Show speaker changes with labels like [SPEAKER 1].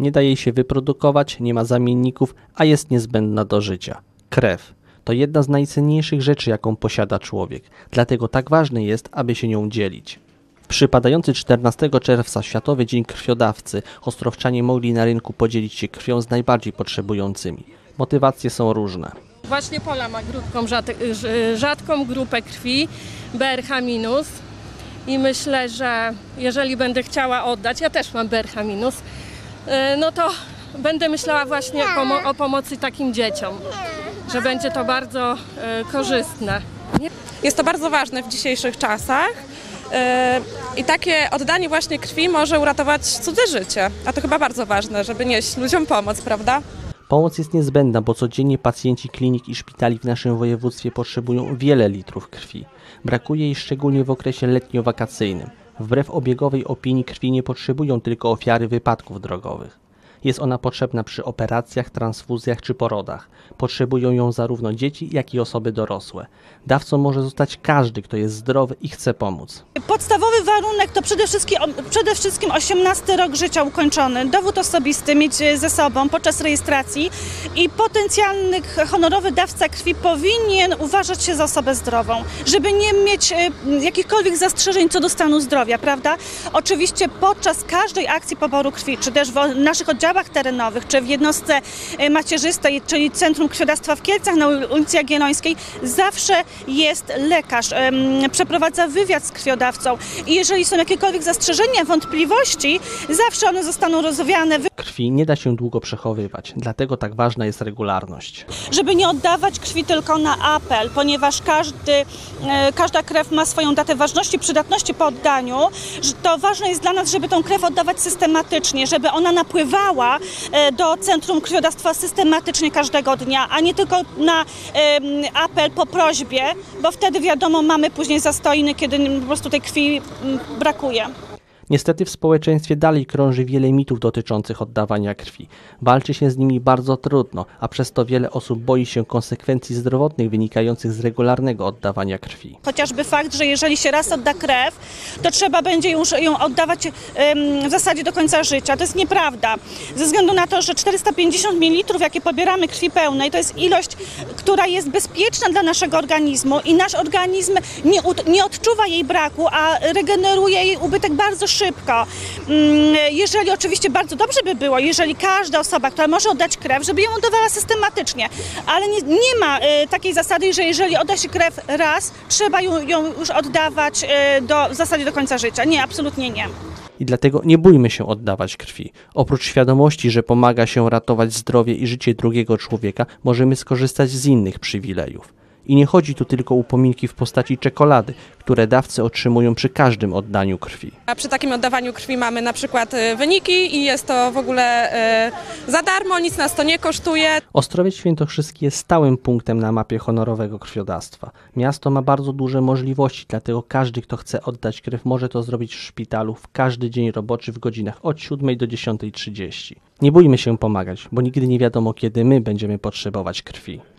[SPEAKER 1] Nie da jej się wyprodukować, nie ma zamienników, a jest niezbędna do życia. Krew to jedna z najcenniejszych rzeczy, jaką posiada człowiek. Dlatego tak ważne jest, aby się nią dzielić. W przypadający 14 czerwca Światowy Dzień Krwiodawcy ostrowczanie mogli na rynku podzielić się krwią z najbardziej potrzebującymi. Motywacje są różne.
[SPEAKER 2] Właśnie Pola ma rzadką grupę krwi, BRH-, i myślę, że jeżeli będę chciała oddać, ja też mam BRH-, no to będę myślała właśnie o pomocy takim dzieciom, że będzie to bardzo korzystne.
[SPEAKER 3] Jest to bardzo ważne w dzisiejszych czasach i takie oddanie właśnie krwi może uratować cudze życie, a to chyba bardzo ważne, żeby nieść ludziom pomoc, prawda?
[SPEAKER 1] Pomoc jest niezbędna, bo codziennie pacjenci klinik i szpitali w naszym województwie potrzebują wiele litrów krwi. Brakuje jej szczególnie w okresie letnio-wakacyjnym. Wbrew obiegowej opinii krwi nie potrzebują tylko ofiary wypadków drogowych. Jest ona potrzebna przy operacjach, transfuzjach czy porodach. Potrzebują ją zarówno dzieci, jak i osoby dorosłe. Dawcą może zostać każdy, kto jest zdrowy i chce pomóc.
[SPEAKER 4] Podstawowy warunek to przede wszystkim 18 rok życia ukończony, dowód osobisty mieć ze sobą podczas rejestracji i potencjalny honorowy dawca krwi powinien uważać się za osobę zdrową, żeby nie mieć jakichkolwiek zastrzeżeń co do stanu zdrowia, prawda? Oczywiście podczas każdej akcji poboru krwi, czy też w naszych oddziałach terenowych, czy w jednostce macierzystej, czyli Centrum Krwiodawstwa w Kielcach na ulicy Jagiellońskiej, zawsze jest lekarz, przeprowadza wywiad z krwiodawcą i jeżeli są jakiekolwiek zastrzeżenia, wątpliwości, zawsze one zostaną rozwiane.
[SPEAKER 1] Krwi nie da się długo przechowywać, dlatego tak ważna jest regularność.
[SPEAKER 4] Żeby nie oddawać krwi tylko na apel, ponieważ każda krew ma swoją datę ważności, przydatności po oddaniu, to ważne jest dla nas, żeby tą krew oddawać systematycznie, żeby ona napływała do Centrum Krwiodawstwa systematycznie każdego dnia, a nie tylko na apel po prośbie, bo wtedy wiadomo, mamy później zastojny, kiedy po prostu tej krwi brakuje.
[SPEAKER 1] Niestety w społeczeństwie dalej krąży wiele mitów dotyczących oddawania krwi. Walczy się z nimi bardzo trudno, a przez to wiele osób boi się konsekwencji zdrowotnych wynikających z regularnego oddawania krwi.
[SPEAKER 4] Chociażby fakt, że jeżeli się raz odda krew, to trzeba będzie ją oddawać w zasadzie do końca życia. To jest nieprawda. Ze względu na to, że 450 ml, jakie pobieramy krwi pełnej, to jest ilość, która jest bezpieczna dla naszego organizmu i nasz organizm nie odczuwa jej braku, a regeneruje jej ubytek bardzo szybko. Jeżeli oczywiście bardzo dobrze by było, jeżeli każda osoba, która może oddać krew, żeby ją oddawała systematycznie, ale nie ma takiej zasady, że jeżeli odda się krew raz, trzeba ją już oddawać w zasadzie do końca życia. Nie, absolutnie nie.
[SPEAKER 1] I dlatego nie bójmy się oddawać krwi. Oprócz świadomości, że pomaga się ratować zdrowie i życie drugiego człowieka, możemy skorzystać z innych przywilejów. I nie chodzi tu tylko o upominki w postaci czekolady, które dawcy otrzymują przy każdym oddaniu krwi.
[SPEAKER 3] A przy takim oddawaniu krwi mamy na przykład wyniki i jest to w ogóle za darmo, nic nas to nie kosztuje.
[SPEAKER 1] Ostrowiec Świętokrzyski jest stałym punktem na mapie honorowego krwiodawstwa. Miasto ma bardzo duże możliwości, dlatego każdy, kto chce oddać krew, może to zrobić w szpitalu w każdy dzień roboczy w godzinach od 7 do 10:30. Nie bójmy się pomagać, bo nigdy nie wiadomo, kiedy my będziemy potrzebować krwi.